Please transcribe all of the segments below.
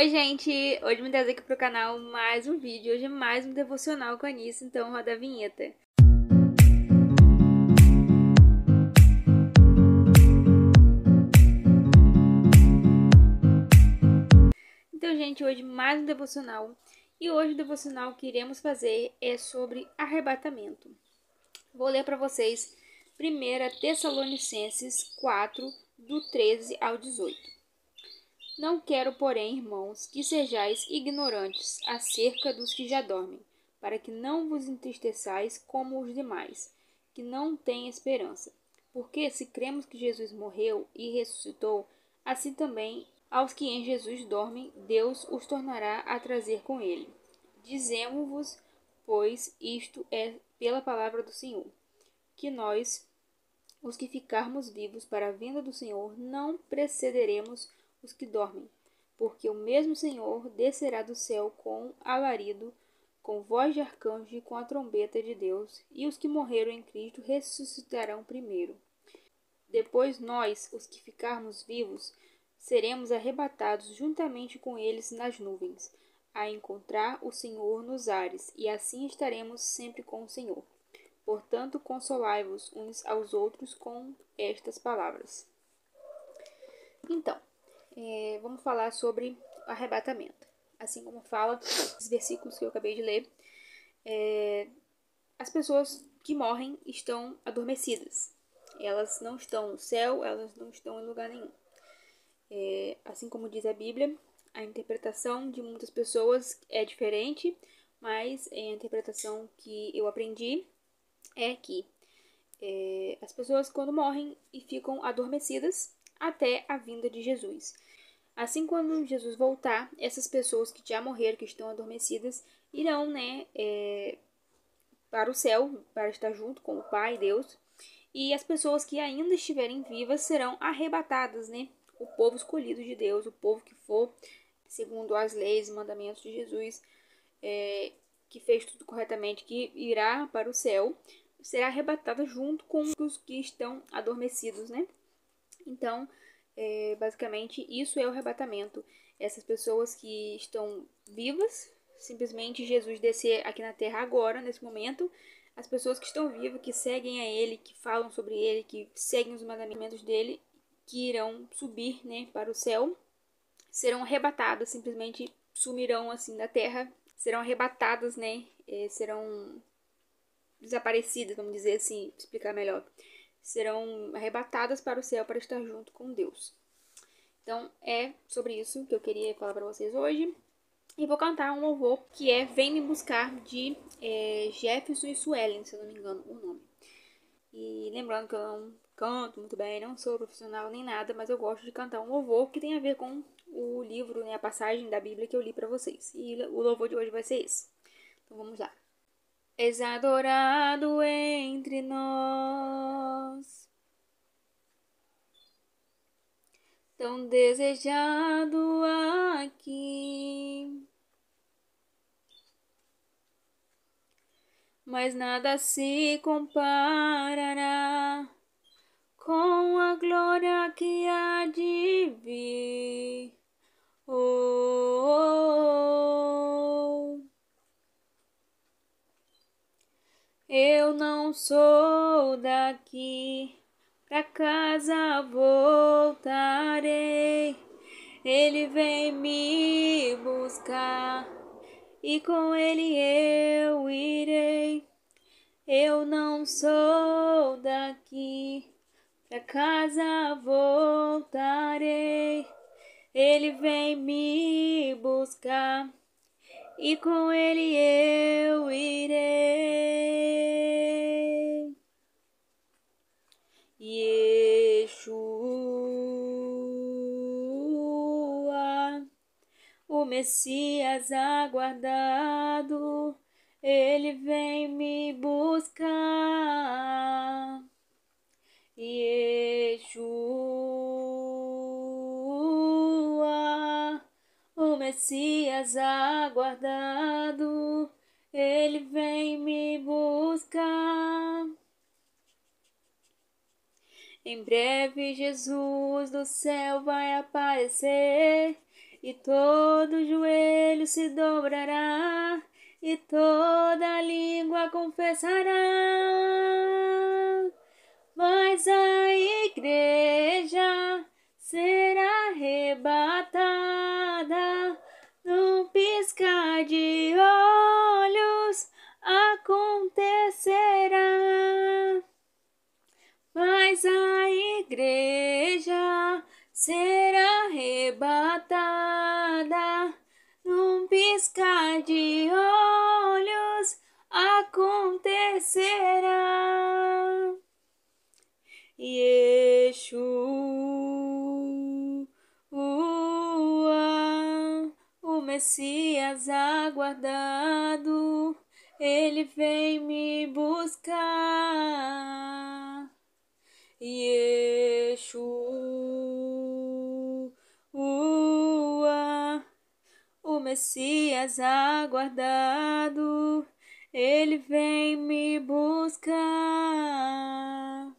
Oi, gente! Hoje me trazer aqui pro canal mais um vídeo. Hoje é mais um devocional com a Anice, então roda a vinheta. Então, gente, hoje mais um devocional. E hoje o devocional que iremos fazer é sobre arrebatamento. Vou ler para vocês 1 Tessalonicenses 4, do 13 ao 18. Não quero, porém, irmãos, que sejais ignorantes acerca dos que já dormem, para que não vos entristeçais como os demais, que não têm esperança. Porque se cremos que Jesus morreu e ressuscitou, assim também aos que em Jesus dormem, Deus os tornará a trazer com ele. Dizemo-vos, pois, isto é pela palavra do Senhor, que nós, os que ficarmos vivos para a vinda do Senhor, não precederemos os que dormem, porque o mesmo Senhor descerá do céu com alarido, com voz de arcanjo e com a trombeta de Deus, e os que morreram em Cristo ressuscitarão primeiro. Depois nós, os que ficarmos vivos, seremos arrebatados juntamente com eles nas nuvens, a encontrar o Senhor nos ares, e assim estaremos sempre com o Senhor. Portanto, consolai-vos uns aos outros com estas palavras. Então, vamos falar sobre arrebatamento. Assim como fala os versículos que eu acabei de ler, as pessoas que morrem estão adormecidas. Elas não estão no céu, elas não estão em lugar nenhum. Assim como diz a Bíblia, a interpretação de muitas pessoas é diferente, mas a interpretação que eu aprendi é que as pessoas quando morrem e ficam adormecidas até a vinda de Jesus. Assim, quando Jesus voltar, essas pessoas que já morreram, que estão adormecidas, irão, para o céu, para estar junto com o Pai, Deus. E as pessoas que ainda estiverem vivas serão arrebatadas, O povo escolhido de Deus, o povo que for, segundo as leis e mandamentos de Jesus, que fez tudo corretamente, que irá para o céu, será arrebatada junto com os que estão adormecidos, Então, basicamente, isso é o arrebatamento. Essas pessoas que estão vivas, simplesmente Jesus descer aqui na terra agora, nesse momento. As pessoas que estão vivas, que seguem a Ele, que falam sobre Ele, que seguem os mandamentos dEle, que irão subir, para o céu, serão arrebatadas, simplesmente sumirão assim da terra, serão arrebatadas, serão desaparecidas, vamos dizer assim, explicar melhor. Serão arrebatadas para o céu para estar junto com Deus. Então, é sobre isso que eu queria falar para vocês hoje. E vou cantar um louvor que é Vem Me Buscar, de Jefferson e Suelen, se eu não me engano o nome. E lembrando que eu não canto muito bem, não sou profissional nem nada, mas eu gosto de cantar um louvor que tem a ver com o livro, a passagem da Bíblia que eu li para vocês. E o louvor de hoje vai ser esse. Então vamos lá. És adorado entre nós, tão desejado aqui, mas nada se comparará com a glória que há de vir. Eu não sou daqui, pra casa voltarei. Ele vem me buscar e com ele eu irei. Eu não sou daqui, pra casa voltarei. Ele vem me buscar e com ele eu irei. Yeshua, o Messias aguardado, ele vem me buscar. Yeshua, o Messias aguardado, ele vem me buscar. Em breve Jesus do céu vai aparecer e todo joelho se dobrará, e toda língua confessará. Mas a igreja será arrebatada num piscar de olhos, acontecerá. Mas a igreja será arrebatada num piscar de olhos, acontecerá. Yeshua, o Messias aguardado, ele vem me buscar. Yeshua, o Messias aguardado, ele vem me buscar.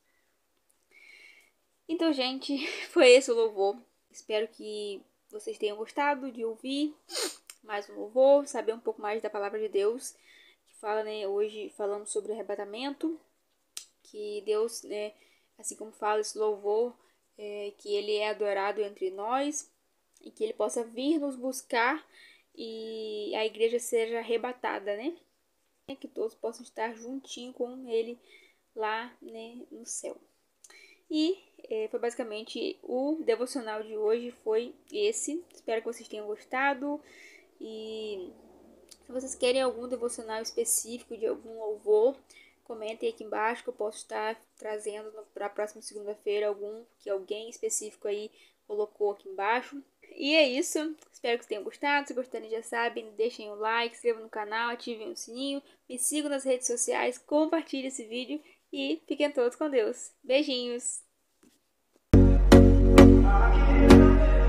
Então, gente, foi esse o louvor. Espero que vocês tenham gostado de ouvir mais um louvor, saber um pouco mais da palavra de Deus, que fala, né, hoje falamos sobre arrebatamento, que Deus, né, assim como fala esse louvor, que ele é adorado entre nós e que ele possa vir nos buscar e a igreja seja arrebatada, né? Que todos possam estar juntinho com ele lá, né, no céu. E foi basicamente o devocional de hoje, foi esse. Espero que vocês tenham gostado. E se vocês querem algum devocional específico de algum louvor, comentem aqui embaixo que eu posso estar trazendo para a próxima segunda-feira algum que alguém específico aí colocou aqui embaixo. E é isso. Espero que vocês tenham gostado. Se gostarem, já sabem, deixem o like, se inscrevam no canal, ativem o sininho, me sigam nas redes sociais, compartilhem esse vídeo e fiquem todos com Deus. Beijinhos!